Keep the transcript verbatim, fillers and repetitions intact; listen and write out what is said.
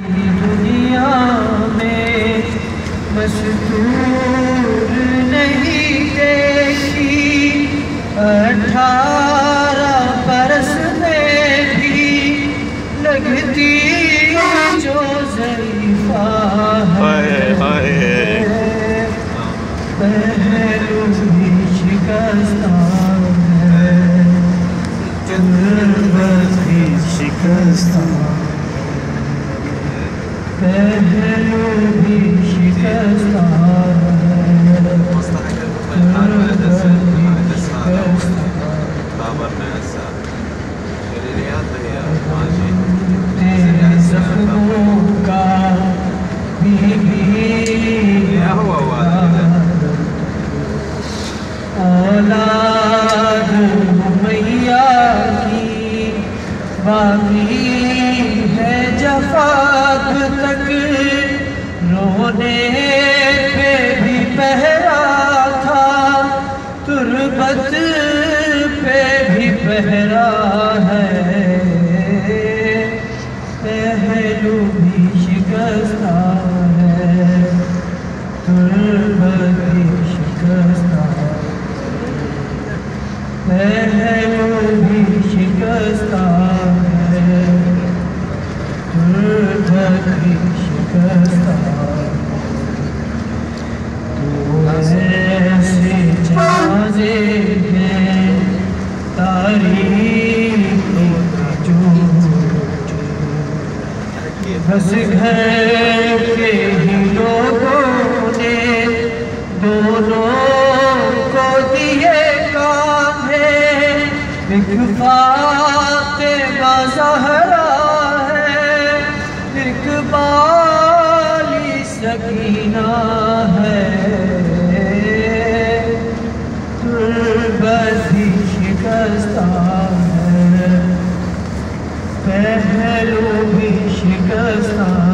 دنیا میں مستور نہیں دیکھی، اٹھارہ برس میں بھی لگتی جو ضعیفہ ہے، پہلو بھی شکستہ ہے، تربت بھی شکستہ، پہلو بھی شکستہ ہے، تربت بھی شکستہ۔ تیرے زخموں کا بی بی اولاد امیہ کی باقی ہے جفا اب تک، رونے پہ بھی پہرا تھا، تربت پہ بھی پہرا ہے، پہلو بھی شکستہ ہے، تربت بھی شکستہ، پہلو بھی شکستہ ہے، تربت بھی شکستہ۔ تو ایسے جنازے ہیں تاریخ جو بس گھر کے ہی لوگوں نے دونوں کو دیے کاندھے، ایک فاطمہ زہرا ہے، ایک بالی سکینہ ہے، تربت بھی شکستہ ہے، پہلو بھی شکستہ